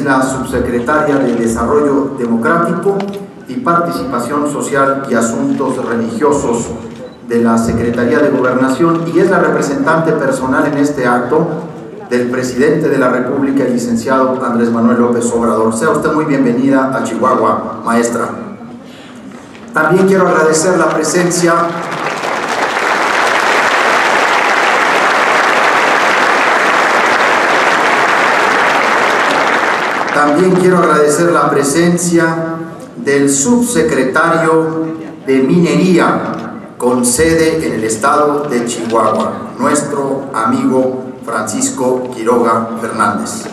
La subsecretaria de Desarrollo Democrático y Participación Social y Asuntos Religiosos de la Secretaría de Gobernación, y es la representante personal en este acto del presidente de la República, el licenciado Andrés Manuel López Obrador. Sea usted muy bienvenida a Chihuahua, maestra. También quiero agradecer la presencia del subsecretario de Minería con sede en el estado de Chihuahua, nuestro amigo Francisco Quiroga Fernández.